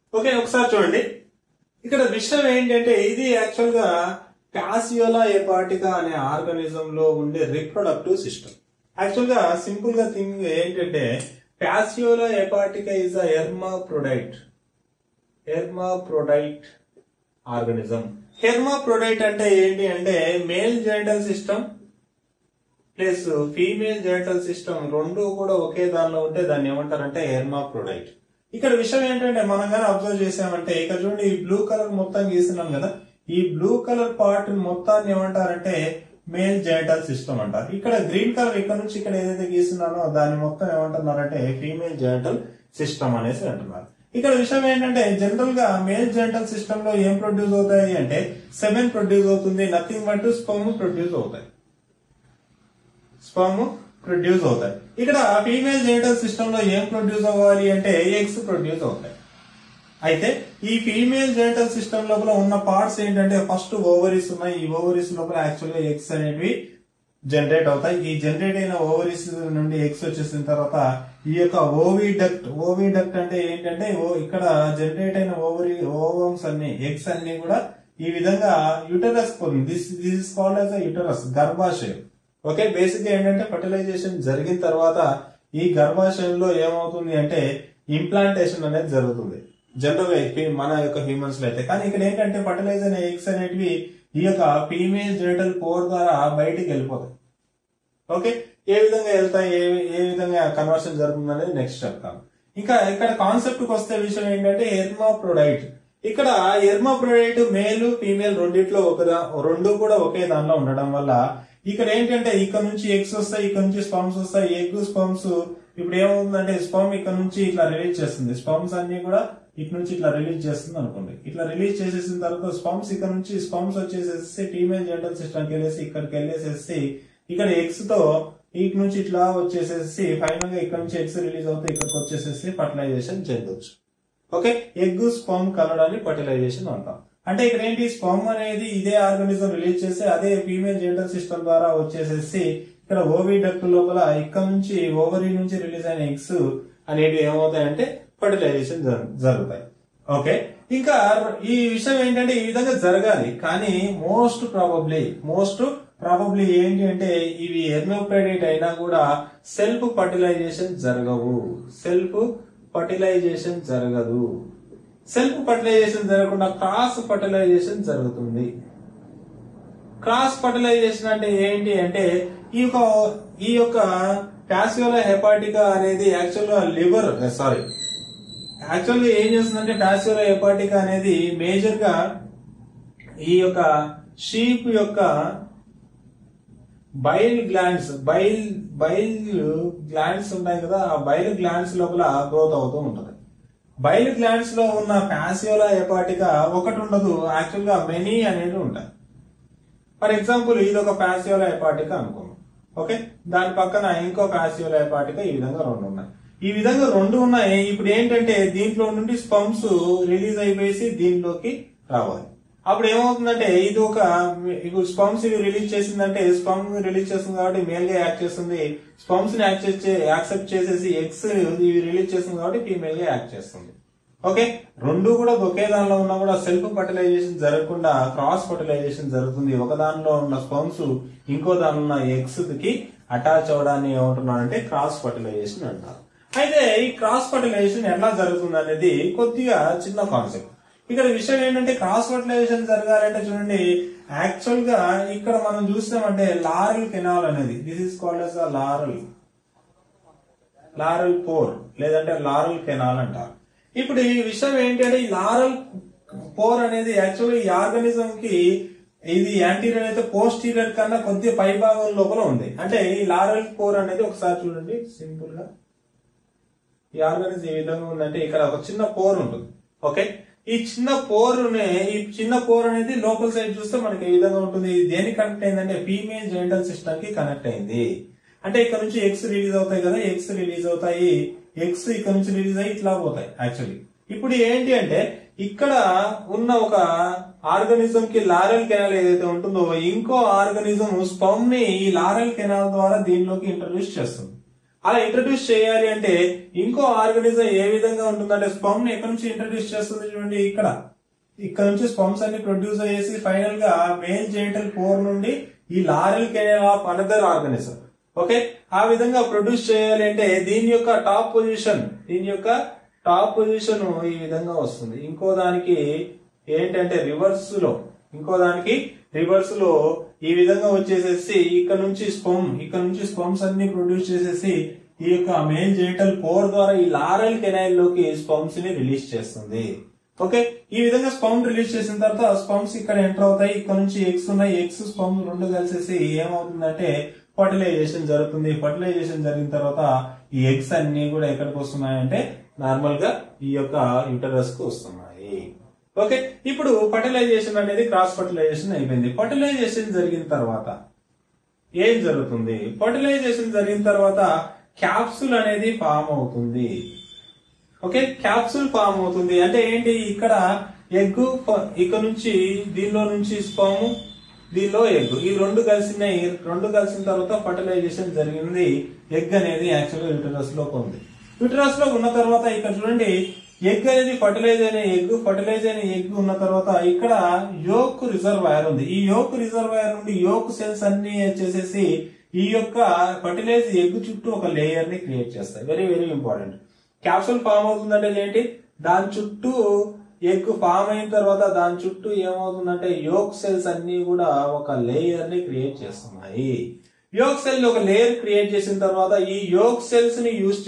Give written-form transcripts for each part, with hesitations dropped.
Okay, ఒకసారి చూడండి. ఇక్కడ విషయం ఏంటంటే ఇది యాక్చువల్ గా ప్యాసియోలా హెపాటికా అనే ఆర్గానిజం లో ఉండే రిప్రొడక్టివ్ సిస్టమ్. యాక్చువల్ గా సింపుల్ గా థింగ్ ఏంటంటే Fasciola hepatica is a hermaphrodite organism. Hermaphrodite అంటే ఏంటి అంటే male genital system plus female genital system రెండు కూడా ఒకే దానిలో ఉంటే దాన్ని ఏమంటారంటే హెర్మాప్రోడైట్. ఇక్కడ విషయం ఏంటంటే మనం కానీ అబ్జర్వ్ చేసామంటే ఇక్కడ చూడండి, ఈ బ్లూ కలర్ మొత్తం గీస్తున్నాం కదా, ఈ బ్లూ కలర్ పార్ట్ మొత్తాన్ని ఏమంటారంటే మేల్ జెనిటల్ సిస్టమ్ అంటారు. ఇక్కడ గ్రీన్ కలర్ ఇక్కడ నుంచి ఇక్కడ ఏదైతే గీస్తున్నానో దాన్ని మొత్తం ఏమంటున్నారంటే ఫీమేల్ జెనిటల్ సిస్టమ్ అనేసి అంటున్నారు. ఇక్కడ విషయం ఏంటంటే జనరల్ గా మేల్ జెనిటల్ సిస్టమ్ లో ఏం ప్రొడ్యూస్ అవుతాయి అంటే సెమెన్ ప్రొడ్యూస్ అవుతుంది, నథింగ్ బట్ స్పర్మ్ ప్రొడ్యూస్ అవుతాయి. ఇక్కడ ఫీమేల్ జెనిటల్ సిస్టమ్ లో ఏం ప్రొడ్యూస్ అవ్వాలి అంటే ఎగ్స్ ప్రొడ్యూస్ అవుతాయి. అయితే ఈ ఫీమేల్ జెనిటల్ సిస్టమ్ లోపల ఉన్న పార్ట్స్ ఏంటంటే ఫస్ట్ ఓవరీస్ ఉన్నాయి. ఈ ఓవరీస్ లోపల యాక్చువల్ గా ఎగ్స్ అనేవి జనరేట్ అవుతాయి. ఈ జనరేట్ అయిన ఓవరీస్ నుండి ఎగ్స్ వచ్చేసిన తర్వాత ఈ యొక్క ఓవిడక్ట్ అంటే ఏంటంటే ఇక్కడ జనరేట్ అయిన ఓవమ్స్ అన్ని ఎగ్స్ అన్ని కూడా ఈ విధంగా యూటరస్ పోతుంది. This is called as uterus, గర్భాశయం. ఓకే, బేసిక్ గా ఏంటంటే ఫర్టిలైజేషన్ జరిగిన తర్వాత ఈ గర్భాశయంలో ఏమవుతుంది అంటే ఇంప్లాంటేషన్ అనేది జరుగుతుంది జనరల్ గా మన యొక్క హ్యూమన్స్ లో అయితే. కానీ ఇక్కడ ఏంటంటే ఫర్టిలైజ్ అయిన ఎగ్స్ అనేటివి ఈ యొక్క ఫీమేల్ జెనిటల్ పోర్ ద్వారా బయటికి వెళ్ళిపోతాయి. ఓకే, ఏ విధంగా వెళ్తాయి, ఏ విధంగా కన్వర్షన్ జరుగుతుంది అనేది నెక్స్ట్ చెప్తాను. ఇంకా ఇక్కడ కాన్సెప్ట్ కి వస్తే విషయం ఏంటంటే హెర్మాప్రోడైట్. ఇక్కడ హెర్మాప్రోడైట్ మేల్ ఫీమేల్ రెండిట్లో రెండు కూడా ఒకే దానిలో ఉండడం వల్ల ఇక్కడ ఏంటంటే ఇక్కడ నుంచి ఎగ్స్ వస్తాయి, ఇక్కడ నుంచి స్పర్మ్స్ వస్తాయి. ఎగ్ స్పర్మ్స్ ఇప్పుడు ఏమవుతుందంటే స్పర్మ్ ఇక్కడ నుంచి ఇట్లా రిలీజ్ చేస్తుంది. స్పర్మ్స్ అన్ని కూడా ఇటు నుంచి ఇట్లా రిలీజ్ చేస్తుంది అనుకోండి. ఇట్లా రిలీజ్ చేసేసిన తర్వాత స్పర్మ్స్ ఇక్కడ నుంచి స్పర్మ్స్ వచ్చేసేసి ఫీమేల్ జెనిటల్ సిస్టమ్కి వెళ్ళేసి ఇక్కడికి వెళ్ళేసేసి ఇక్కడ ఎగ్స్ తో ఇటు నుంచి ఇట్లా వచ్చేసేసి ఫైనల్ గా ఇక్కడ నుంచి ఎగ్స్ రిలీజ్ అవుతాయి, ఇక్కడికి వచ్చేసేసి ఫర్టిలైజేషన్ చెందొచ్చు. ఓకే, ఎగ్ స్పర్మ్ కలడాన్ని ఫర్టిలైజేషన్ అంటాం. అంటే ఇక్కడ ఏంటి, స్పర్మ్ అనేది ఇదే ఆర్గానిజం రిలీజ్ చేసి అదే ఫీమేల్ జెనిటల్ సిస్టమ్ ద్వారా వచ్చేసేసి ఇక్కడ ఓవిడక్ట్ లోపల ఇక్కడ నుంచి ఓవరీ నుంచి రిలీజ్ అయిన ఎగ్స్ అనేవి ఏమవుతాయంటే ఫర్టిలైజేషన్ జరుగుతాయి. ఓకే, ఇంకా ఈ విషయం ఏంటంటే ఈ విధంగా జరగాలి. కానీ మోస్ట్ ప్రాబబ్లీ ఏంటి అంటే ఇవి హెర్మాప్రోడైట్ అయినా కూడా సెల్ఫ్ ఫర్టిలైజేషన్ జరగవు. సెల్ఫ్ ఫర్టిలైజేషన్ జరగకుండా క్రాస్ ఫర్టిలైజేషన్ జరుగుతుంది. క్రాస్ ఫర్టిలైజేషన్ అంటే ఏంటి అంటే ఈ యొక్క ప్యాసియోలా హెపాటికా అనేది యాక్చువల్గా ఏం చేస్తుందంటే ప్యాసియోలా హెపాటికా అనేది మేజర్ గా ఈ యొక్క షీప్ యొక్క బైల్ గ్లాండ్స్ ఉంటాయి కదా, ఆ బైల్ గ్లాండ్స్ లోపల గ్రోత్ అవుతూ ఉంటుంది. బైల్ గ్లాండ్స్ లో ఉన్న ప్యాసియోలా హెపాటికా ఒకటి ఉండదు, యాక్చువల్ గా మెనీ అనేది ఉంటాయి. ఫర్ ఎగ్జాంపుల్ ఇది ఒక ప్యాసియోలా హెపాటికా అనుకోండి. ఓకే, దాని పక్కన ఇంకో ప్యాసియోలా హెపాటికా ఈ విధంగా రెండు ఉన్నాయి. ఈ విధంగా రెండు ఉన్నాయి. ఇప్పుడు ఏంటంటే దీంట్లో నుండి స్పర్మ్స్ రిలీజ్ అయిపోయి దీంట్లోకి రావాలి. అప్పుడు ఏమవుతుందంటే ఇది ఇప్పుడు స్పర్మ్స్ రిలీజ్ చేసిందంటే స్పర్మ్ రిలీజ్ చేస్తుంది కాబట్టి మేల్ గా యాక్ట్ చేస్తుంది. స్పర్మ్స్ ని యాక్సెప్ట్ చేసేసి ఎగ్స్ ఇవి రిలీజ్ చేస్తుంది కాబట్టి ఫీమేల్ గా యాక్ట్ చేస్తుంది. ఓకే, రెండు కూడా ఒకే దానిలో ఉన్నా కూడా సెల్ఫ్ ఫర్టిలైజేషన్ జరగకుండా క్రాస్ ఫర్టిలైజేషన్ జరుగుతుంది. ఒక దానిలో ఉన్న స్పర్మ్స్ ఇంకో దానిలో ఉన్న ఎగ్స్ కి అటాచ్ అవడాన్ని ఏమంటున్నారంటే క్రాస్ ఫర్టిలైజేషన్ అంటారు. అయితే ఈ క్రాస్ ఫర్టిలైజేషన్ ఎలా జరుగుతుంది అనేది కొద్దిగా చిన్న కాన్సెప్ట్. ఇక్కడ విషయం ఏంటంటే క్రాస్ ఫర్టిలైజేషన్ జరగాలంటే చూడండి, యాక్చువల్ గా ఇక్కడ మనం చూస్తామంటే లారల్ కెనాల్ అనేది this is called as Laurer pore లేదంటే లారల్ కెనాల్ అంటారు. ఇప్పుడు ఈ విషయం ఏంటంటే ఈ లారల్ పోర్ అనేది యాక్చువల్గా ఈ ఆర్గానిజం కి ఇది యాంటీరియర్ అయితే పోస్టీరియర్ కన్నా కొద్దిగా పై భాగం లోపల ఉంది. అంటే ఈ లారల్ పోర్ అనేది ఒకసారి చూడండి సింపుల్ గా ఈ ఆర్గానిజం ఏ విధంగా ఉందంటే ఇక్కడ ఒక చిన్న పోర్ ఉంటుంది. ఓకే, ఈ చిన్న పోర్ అనేది లోపల సైడ్ చూస్తే మనకి ఏ విధంగా ఉంటుంది. దేనికి కనెక్ట్ అయిందంటే ఫీమేల్ జెనిటల్ సిస్టమ్ కి కనెక్ట్ అయింది. అంటే ఇక్కడ నుంచి ఎగ్స్ రిలీజ్ అవుతాయి కదా, ఎగ్స్ ఇక్కడ నుంచి రిలీజ్ అయ్యి ఇట్లా పోతాయి యాక్చువల్లీ. ఇప్పుడు ఏంటి అంటే ఇక్కడ ఉన్న ఒక ఆర్గానిజం కి లారల్ కెనాల్ ఏదైతే ఉంటుందో ఇంకో ఆర్గానిజం స్పర్మ్ ని ఈ లారల్ కెనాల్ ద్వారా దీనిలోకి ఇంట్రడ్యూస్ చేస్తుంది. అలా ఇంట్రడ్యూస్ చేయాలి అంటే ఇంకో ఆర్గనిజం ఏ విధంగా ఉంటుందంటే స్పర్మ్ ని ఎక్కడి నుంచి ఇంట్రడ్యూస్ చేస్తుంది చూడండి, ఇక్కడ నుంచి స్పర్మ్స్ అన్ని ప్రొడ్యూస్ అయ్యేసి ఫైనల్ గా మేల్ జెనిటల్ పోర్ నుండి ఈ Laurer canal of another organism. Okay, ఆ విధంగా ప్రొడ్యూస్ చేయాలి అంటే దీని యొక్క టాప్ పొజిషన్ ఈ విధంగా వస్తుంది. ఇంకో దానికి ఏంటంటే రివర్స్ లో ఈ విధంగా వచ్చేసేసి ఇక్కడ నుంచి స్పర్మ్స్ అన్ని ప్రొడ్యూస్ చేసేసి ఈ యొక్క మేల్ జెనిటల్ పోర్ ద్వారా ఈ లారెల్ కెనాల్ లోకి స్పర్మ్స్ ని రిలీజ్ చేస్తుంది. ఓకే, ఈ విధంగా స్పర్మ్ రిలీజ్ చేసిన తర్వాత స్పర్మ్స్ ఇక్కడ ఎంటర్ అవుతాయి. ఇక్కడ నుంచి ఎగ్స్ ఉన్నాయి, ఎగ్స్ స్పర్మ్ రెండు కలిసేసి ఏమవుతుందంటే ఫర్టిలైజేషన్ జరుగుతుంది. ఫర్టిలైజేషన్ జరిగిన తర్వాత ఈ ఎగ్స్ అన్ని కూడా ఎక్కడికి వస్తున్నాయంటే నార్మల్ గా ఈ యొక్క యూటరస్ కు వస్తున్నాయి. ఓకే, ఇప్పుడు ఫర్టిలైజేషన్ అనేది క్రాస్ ఫర్టిలైజేషన్ అయిపోయింది. ఫర్టిలైజేషన్ జరిగిన తర్వాత ఏం జరుగుతుంది? ఫర్టిలైజేషన్ జరిగిన తర్వాత క్యాప్సూల్ అనేది ఫామ్ అవుతుంది. ఓకే, క్యాప్సూల్ ఫామ్ అవుతుంది అంటే ఏంటి? ఇక్కడ ఎగ్, ఇక్కడ నుంచి దీనిలో నుంచి స్పర్మ్, దీనిలో ఎగ్, ఈ రెండు కలిసిన తర్వాత ఫర్టిలైజేషన్ జరిగింది. ఎగ్ అనేది యాక్చువల్గా యూటరస్ లో ఉంది. యూటరస్ లో ఉన్న తర్వాత ఇక్కడ చూడండి, ఎగ్ అనేది ఫర్టిలైజ్ అయిన ఎగ్ ఉన్న తర్వాత ఇక్కడ యోక్ రిజర్వాయర్ ఉంది. ఈ యోక్ రిజర్వాయర్ నుండి యోక్ సెల్స్ అన్ని వచ్చేసేసి ఈ యొక్క ఫర్టిలైజ్ ఎగ్ చుట్టూ ఒక లేయర్ ని క్రియేట్ చేస్తాయి. Very very important. Capsule form అవుతుందంటే ఏంటి? దాని చుట్టూ ఎగ్ ఫామ్ అయిన తర్వాత దాని చుట్టూ ఏమవుతుందంటే యోక్ సెల్స్ అన్ని కూడా ఒక లేయర్ ని క్రియేట్ చేస్తున్నాయి. యోక్ సెల్ ఒక లేయర్ క్రియేట్ చేసిన తర్వాత ఈ యోక్ సెల్స్ ని యూజ్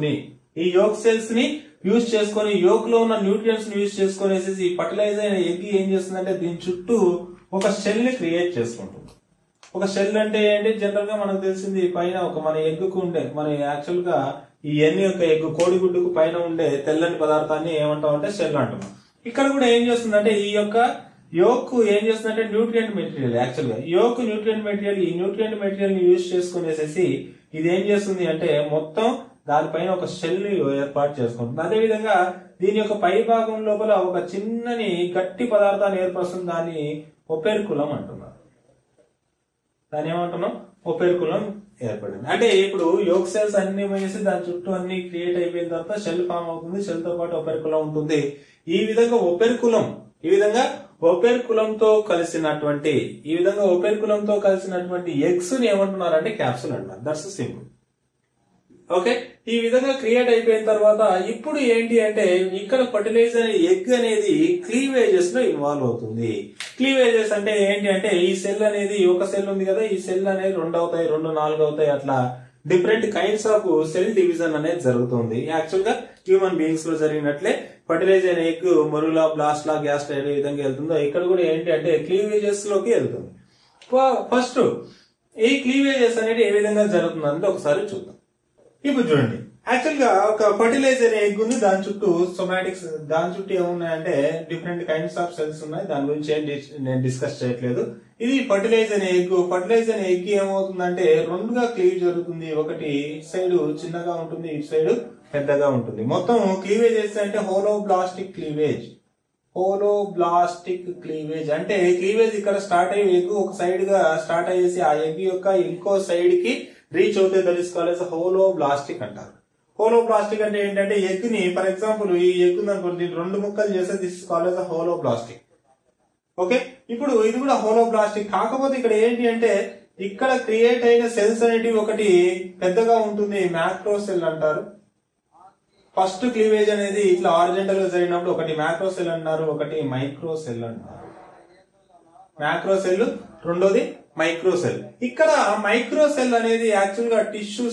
చేసుకొని యోక్ లో ఉన్న న్యూట్రియంట్స్ ని యూజ్ చేసుకునేసి ఫర్టిలైజ్ అయిన ఎగ్ ఏం చేస్తుందంటే దీని చుట్టూ ఒక షెల్ ని క్రియేట్ చేసుకుంటుంది. ఒక షెల్ అంటే ఏంటి? జనరల్ గా మనకు తెలిసింది పైన ఒక మన ఎగ్గుకు ఉండే, మన యాక్చువల్ గా ఈ ఎన్ని యొక్క ఎగ్ కోడిగుడ్డుకు పైన ఉండే తెల్లని పదార్థాన్ని ఏమంటామంటే షెల్ అంటున్నాం. ఇక్కడ కూడా ఏం చేస్తుందంటే ఈ యొక్క యోక్ ఏం చేస్తుందంటే న్యూట్రియంట్ మెటీరియల్, యాక్చువల్ గా యోక్ న్యూట్రియంట్ మెటీరియల్, ఈ న్యూట్రియంట్ మెటీరియల్ ని యూజ్ చేసుకునేసేసి ఇది ఏం చేస్తుంది అంటే మొత్తం దానిపైన ఒక షెల్ ని ఏర్పాటు చేసుకుంటుంది. అదేవిధంగా దీని యొక్క పై భాగం లోపల ఒక చిన్నని గట్టి పదార్థాన్ని ఏర్పరుస్తుంది. దాన్ని ఒపెర్కులం అంటున్నారు. దాన్ని ఏమంటున్నాం? ఒపెర్కులం ఏర్పడింది. అంటే ఇప్పుడు యోక్ సెల్స్ అన్ని వేసి దాని చుట్టూ అన్ని క్రియేట్ అయిపోయిన తర్వాత షెల్ ఫామ్ అవుతుంది. షెల్ తో పాటు ఒపెర్కులం ఉంటుంది. ఈ విధంగా ఒపెర్కులంతో కలిసినటువంటి ఎగ్స్ ని ఏమంటున్నారంటే క్యాప్సూల్ అంటున్నారు. That's simple. ఓకే, ఈ విధంగా క్రియేట్ అయిపోయిన తర్వాత ఇప్పుడు ఏంటి అంటే ఇక్కడ ఫర్టిలైజ్ అనే ఎగ్ అనేది క్లీవేజెస్ లో ఇన్వాల్వ్ అవుతుంది. క్లీవేజెస్ అంటే ఏంటి అంటే ఈ సెల్ అనేది ఒక సెల్ ఉంది కదా, ఈ సెల్ అనేది 2 అవుతాయి, 2 4 అవుతాయి, అట్లా different kinds of cell division అనేది జరుగుతుంది. యాక్చువల్ గా హ్యూమన్ బీయింగ్స్ లో జరిగినట్లే ఫర్టిలైజ్ అయిన egg morula, blastula, gastrula ఏ విధంగా వెళ్తుందో ఇక్కడ కూడా ఏంటి అంటే క్లీవేజెస్ లోకి వెళ్తుంది. ఫస్ట్ ఈ క్లీవేజెస్ అనేది ఏ విధంగా జరుగుతుంది అంటే ఒకసారి చూద్దాం. ఇప్పుడు చూడండి, యాక్చువల్ గా ఒక ఫర్టిలైజ్ అనే ఎగ్ ఉంది, దాని చుట్టూ సొమాటిక్స్, దాని చుట్టూ ఏమున్నాయంటే డిఫరెంట్ కైండ్స్ ఆఫ్ సెల్స్ ఉన్నాయి. దాని గురించి నేను డిస్కస్ చేయట్లేదు. ఇది ఫర్టిలైజ్ అనే ఎగ్ ఏమవుతుందంటే రెండుగా క్లీవ్ జరుగుతుంది. ఒకటి ఇటు సైడ్ చిన్నగా ఉంటుంది, ఇటు సైడ్ పెద్దగా ఉంటుంది. మొత్తం క్లీవేజ్ చేస్తే అంటే హోలోబ్లాస్టిక్ క్లీవేజ్ అంటే క్లీవేజ్ ఇక్కడ స్టార్ట్ అయ్యి ఎగ్ ఒక సైడ్ గా స్టార్ట్ అయ్యేసి ఆ ఎగ్ యొక్క ఇంకో సైడ్ కి రీచ్ అవుతే తెలుసుకోవాలి. హోలోబ్లాస్టిక్ అంటారు. హోలోబ్లాస్టిక్ అంటే ఏంటంటే ఎగ్ ని, ఫర్ ఎగ్జాంపుల్ ఈ ఎగ్ ఉందనుకోండి, 2 ముక్కలు చేస్తే this is called as holoblastic. Okay, ఇప్పుడు ఇది కూడా హోలోబ్లాస్టిక్. కాకపోతే ఇక్కడ ఏంటి అంటే ఇక్కడ క్రియేట్ అయిన సెల్స్ అనేటివి ఒకటి పెద్దగా ఉంటుంది, మ్యాక్రో సెల్ అంటారు. ఫస్ట్ క్లీవేజ్ అనేది ఇట్లా హారిజాంటల్ గా జరిగినప్పుడు ఒకటి మ్యాక్రో సెల్ అన్నారు, ఒకటి మైక్రో సెల్ అన్నారు. మ్యాక్రో సెల్, రెండోది మైక్రో సెల్. ఇక్కడ మైక్రో సెల్ అనేది యాక్చువల్ గా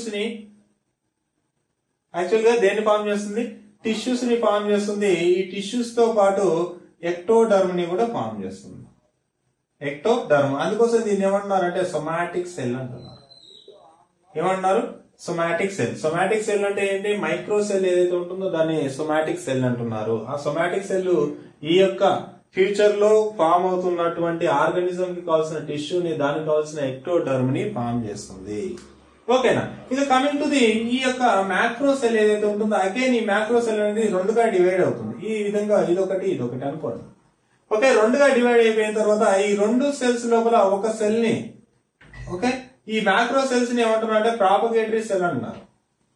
దేన్ని ఫామ్ చేస్తుంది? టిష్యూస్ ని ఫామ్ చేస్తుంది. ఈ టిష్యూస్ తో పాటు ఎక్టోడర్మ్ ని కూడా ఫామ్ చేస్తుంది. అందుకోసం దీన్ని ఏమంటున్నారంటే సొమాటిక్ సెల్ అంటున్నారు. ఏమంటున్నారు? సొమాటిక్ సెల్ అంటే ఏంటి? మైక్రో సెల్ ఏదైతే ఉంటుందో దాన్ని సొమాటిక్ సెల్ అంటున్నారు. ఆ సొమాటిక్ సెల్ ఈ యొక్క ఫ్యూచర్ లో ఫామ్ అవుతున్నటువంటి ఆర్గానిజం కి కావాల్సిన టిష్యూని, దానికి కావాల్సిన ఎక్టోడర్మ్ ని ఫామ్ చేస్తుంది. ఓకేనా? ఇది కమింగ్ టు ది ఈ యొక్క మ్యాక్రో సెల్ ఏదైతే ఉంటుందో అగైన్ ఈ మ్యాక్రో సెల్ అనేది 2గా డివైడ్ అవుతుంది. ఈ విధంగా ఇదొకటి అనుకోండి. ఓకే, 2గా డివైడ్ అయిపోయిన తర్వాత ఈ 2 సెల్స్ లోపల ఒక సెల్ ని, ఓకే, ఈ మ్యాక్రో సెల్స్ ని ఏమంటున్నారు అంటే ప్రాపగేటరీ సెల్ అంటున్నారు.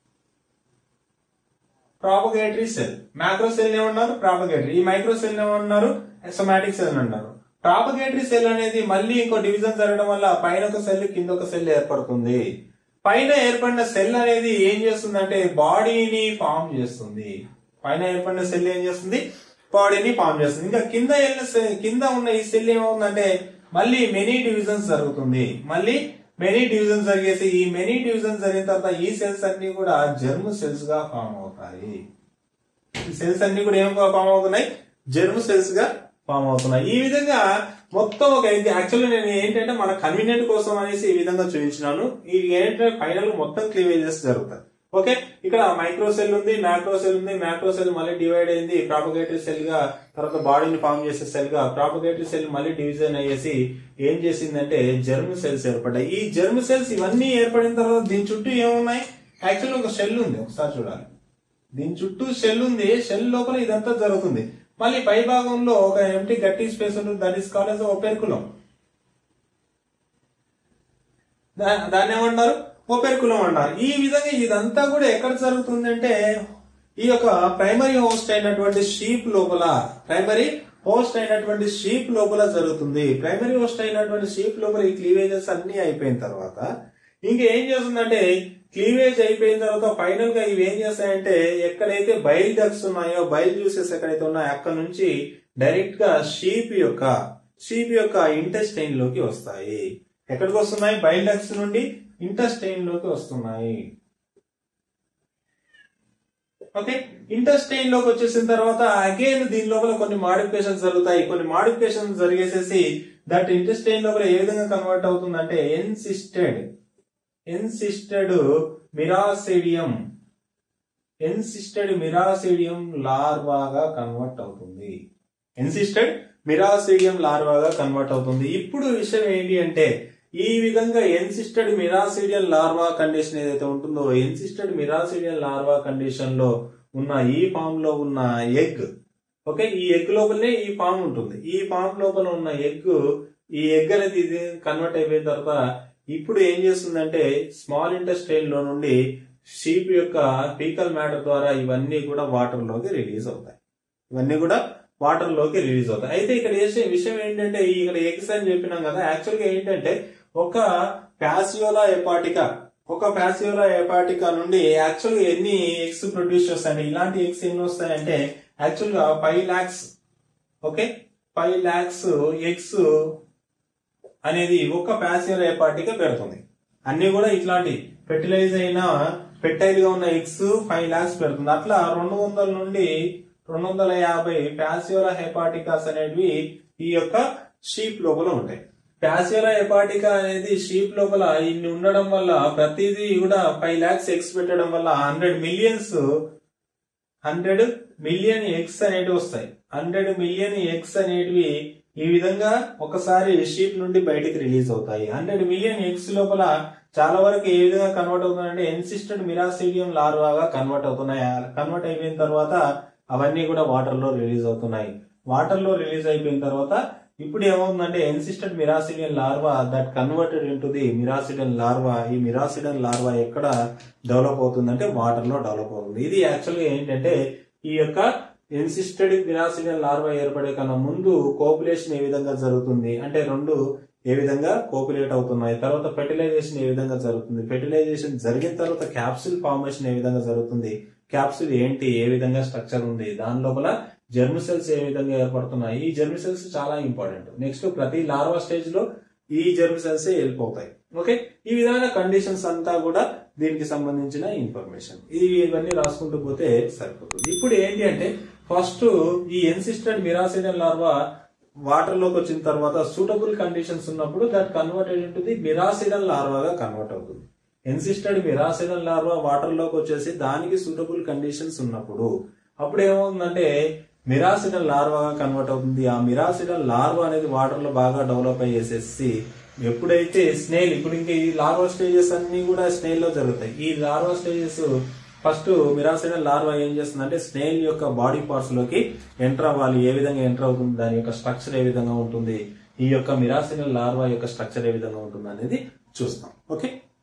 ప్రాపగేటరీ సెల్. మ్యాక్రో సెల్ ఏమన్నారు? ప్రాపగేటరీ. ఈ మైక్రో సెల్ ఏమన్నారు? సోమాటిక్ సెల్ అన్నారు. ప్రాపగేటరీ సెల్ అనేది మళ్ళీ ఇంకో డివిజన్ జరగడం వల్ల పైన ఒక సెల్ కింద ఒక సెల్ ఏర్పడుతుంది. పైన ఏర్పడిన సెల్ అనేది ఏం చేస్తుందంటే బాడీని ఫామ్ చేస్తుంది. పైన ఏర్పడిన సెల్ ఏం చేస్తుంది? బాడీని ఫామ్ చేస్తుంది. ఇంకా కింద ఉన్న ఈ సెల్ ఏమవుతుందంటే మళ్ళీ మెనీ డివిజన్స్ జరుగుతుంది. మళ్ళీ మెనీ డివిజన్స్ జరిగేసి ఈ మెనీ డివిజన్స్ జరిగిన తర్వాత ఈ సెల్స్ అన్ని కూడా జర్మ్ సెల్స్ గా ఫామ్ అవుతాయి. ఈ సెల్స్ అన్ని కూడా ఏం ఫామ్ అవుతున్నాయి? జర్మ్ సెల్స్ గా ఫామ్ అవుతున్నాయి. ఈ విధంగా మొత్తం ఒక యాక్చువల్లీ నేను ఏంటంటే మన కన్వీనియంట్ కోసం అనేసి ఈ విధంగా చూపించినాను. ఈ ఏంటంటే ఫైనల్ మొత్తం క్లీవేజెస్ జరుగుతాయి. ఓకే, ఇక్కడ మైక్రో సెల్ ఉంది, మ్యాక్రో సెల్ ఉంది. మ్యాక్రో సెల్ మళ్ళీ డివైడ్ అయింది ప్రాపగేటరీ సెల్ గా, తర్వాత బాడీని ఫామ్ చేసే సెల్ గా. ప్రాపగేటరీ సెల్ మళ్ళీ డివిజన్ అయ్యేసి ఏం చేసిందంటే జర్మ్ సెల్స్ ఏర్పడ్డాయి. ఈ జర్మ్ సెల్స్ ఇవన్నీ ఏర్పడిన తర్వాత దీని చుట్టూ ఏమున్నాయి? యాక్చువల్లీ ఒక షెల్ ఉంది, ఒకసారి చూడాలి. దీని చుట్టూ షెల్ ఉంది. షెల్ లోపల ఇదంతా జరుగుతుంది. మళ్ళీ పై భాగంలో ఒక ఎంటీ గట్టి స్పేస్ ఉంటుంది. That is called as operculum. దాన్ని ఏమన్నారు? ఓపెర్కులం అన్నారు. ఈ విధంగా ఇదంతా కూడా ఎక్కడ జరుగుతుంది అంటే ఈ యొక్క ప్రైమరీ హోస్ట్ అయినటువంటి షీప్ లోపల, ప్రైమరీ హోస్ట్ అయినటువంటి షీప్ లోపల జరుగుతుంది. ప్రైమరీ హోస్ట్ అయినటువంటి షీప్ లోపల ఈ క్లీవేజెస్ అన్ని అయిపోయిన తర్వాత ఇంకేం చేస్తుందంటే క్లీవేజ్ అయిపోయిన తర్వాత ఫైనల్ గా ఇవి ఏం చేస్తాయంటే ఎక్కడైతే బైల్ డక్ట్స్ ఉన్నాయో, బైల్ జ్యూసెస్ ఎక్కడైతే ఉన్నాయో అక్కడ నుంచి డైరెక్ట్ గా షీప్ యొక్క ఇంటెస్టైన్ లోకి వస్తాయి. ఎక్కడికి వస్తున్నాయి? బైల్ డక్ట్స్ నుండి ఇంటెస్టైన్ లోకి వస్తున్నాయి. ఓకే, ఇంటెస్టైన్ లోకి వచ్చేసిన తర్వాత అగైన్ దీని లోపల కొన్ని మాడిఫికేషన్స్ జరుగుతాయి. కొన్ని మాడిఫికేషన్స్ జరిగేసేసి దట్ ఇంటెస్టైన్ లోపల ఏ విధంగా కన్వర్ట్ అవుతుందంటే ఎన్సిస్టెడ్ మిరాసిడియం లార్వాగా కన్వర్ట్ అవుతుంది. ఎన్సిస్టెడ్ మిరాసిడియం లార్వాగా కన్వర్ట్ అవుతుంది. ఇప్పుడు విషయం ఏంటి అంటే ఈ విధంగా ఎన్సిస్టెడ్ మిరాసిడియం లార్వా కండిషన్ ఏదైతే ఉంటుందో, ఎన్సిస్టెడ్ మిరాసిడియం లార్వా కండిషన్ లో ఉన్న ఈ ఫామ్ లో ఉన్న ఎగ్, ఓకే, ఈ ఎగ్ లోపలనే ఈ ఫామ్ ఉంటుంది. ఈ ఫామ్ లోపల ఉన్న ఈ ఎగ్ అనేది ఇది కన్వర్ట్ అయిపోయిన తర్వాత ఇప్పుడు ఏం చేస్తుందంటే స్మాల్ ఇంటెస్టైన్ లో నుండి షీప్ యొక్క ఫీకల్ మ్యాటర్ ద్వారా ఇవన్నీ కూడా వాటర్ లోకి రిలీజ్ అవుతాయి. అయితే ఇక్కడ విషయం ఏంటంటే ఇక్కడ ఎగ్స్ అని చెప్పినాం కదా, యాక్చువల్ గా ఏంటంటే ఒక ప్యాసియోలా ఎపాటికా నుండి యాక్చువల్ గా ఎన్ని ఎగ్స్ ప్రొడ్యూస్ చేస్తాయంటే ఇలాంటి ఎగ్స్ ఎన్ని వస్తాయంటే యాక్చువల్ గా 5 lakhs, ఓకే, 5 lakhs ఎగ్స్ అనేది ఒక ప్యాసియోలా ఎపాటికా పెడుతుంది. అన్ని కూడా ఇట్లాంటి ఫెర్టైల్ గా ఉన్న ఎగ్స్ 5 lakhs పెడుతుంది. అట్లా 200 నుండి 250 ప్యాసియోలా హెపాటికాస్ అనేవి ఈ యొక్క షీప్ లోపల ఉంటాయి. ప్యాసియోలా హెపాటికా అనేది షీప్ లోపల ఇన్ని ఉండడం వల్ల ప్రతిదీ కూడా 5 lakhs ఎగ్స్ పెట్టడం వల్ల 100 మిలియన్ ఎగ్స్ అనేవి వస్తాయి. 100 మిలియన్ ఎగ్స్ అనేటివి ఈ విధంగా ఒకసారి షీప్ నుండి బయటికి రిలీజ్ అవుతాయి. 100 మిలియన్ ఎగ్స్ లోపల చాలా వరకు ఏ విధంగా కన్వర్ట్ అవుతున్నాయంటే ఎన్సిస్టెడ్ మిరాసిడియం లార్వాగా కన్వర్ట్ అవుతున్నాయి. కన్వర్ట్ అయిపోయిన తర్వాత అవన్నీ కూడా వాటర్ లో రిలీజ్ అవుతున్నాయి. వాటర్ లో రిలీజ్ అయిపోయిన తర్వాత ఇప్పుడు ఏమవుతుందంటే encysted miracidium larva that converted into the miracidium larva. ఈ మిరాసిడియం లార్వా ఎక్కడ డెవలప్ అవుతుందంటే వాటర్ లో డెవలప్ అవుతుంది. ఇది యాక్చువల్ గా ఏంటంటే ఈ యొక్క ఎన్సిస్టెడ్ మిరాసిడియం లార్వా ఏర్పడే కన్నా ముందు కోపులేషన్ ఏ విధంగా జరుగుతుంది అంటే రెండు ఏ విధంగా కోపులేట్ అవుతున్నాయి, తర్వాత ఫెర్టిలైజేషన్ ఏ విధంగా జరుగుతుంది, ఫెర్టిలైజేషన్ జరిగిన తర్వాత క్యాప్సిల్ ఫార్మేషన్ ఏ విధంగా జరుగుతుంది, క్యాప్సిల్ ఏంటి, ఏ విధంగా స్ట్రక్చర్ ఉంది, దాని లోపల జర్మ్ సెల్స్ ఏ విధంగా ఏర్పడుతున్నాయి. ఈ జర్మ్ సెల్స్ చాలా ఇంపార్టెంట్. నెక్స్ట్ ప్రతి లార్వా స్టేజ్ లో ఈ జర్మ్ సెల్స్ వెళ్ళిపోతాయి. ఓకే, ఈ విధమైన కండిషన్స్ అంతా కూడా దీనికి సంబంధించిన ఇన్ఫర్మేషన్. ఇవన్నీ రాసుకుంటూ పోతే సరిపోతుంది. ఇప్పుడు ఏంటి అంటే ఫస్ట్ ఈ ఎన్సిస్టెడ్ మిరాసిడియం లార్వా వాటర్ లోకి వచ్చిన తర్వాత సూటబుల్ కండిషన్స్ ఉన్నప్పుడు that converted into the miracidium లార్వాగా కన్వర్ట్ అవుతుంది. ఎన్సిస్టెడ్ మిరాసిడియం లార్వా వాటర్ లోకి వచ్చేసి దానికి సూటబుల్ కండిషన్స్ ఉన్నప్పుడు అప్పుడు ఏమవుతుందంటే మిరాసిడియం లార్వాగా కన్వర్ట్ అవుతుంది. ఆ మిరాసిడియం లార్వా అనేది వాటర్ లో బాగా డెవలప్ అయ్యేసేసి ఎప్పుడైతే స్నేల్, ఇప్పుడు ఇంకా ఈ లార్వా స్టేజెస్ అన్ని కూడా స్నేల్ లో జరుగుతాయి. ఈ larva stages first miracidium larva ఏం చేస్తుందంటే స్నేల్ యొక్క బాడీ పార్ట్స్ లోకి ఎంటర్ అవ్వాలి. ఏ విధంగా ఎంటర్ అవుతుంది, దాని యొక్క స్ట్రక్చర్ ఏ విధంగా ఉంటుంది, ఈ యొక్క మిరాసిడియం లార్వా యొక్క స్ట్రక్చర్ ఏ విధంగా ఉంటుంది అనేది చూస్తాం. ఓకే.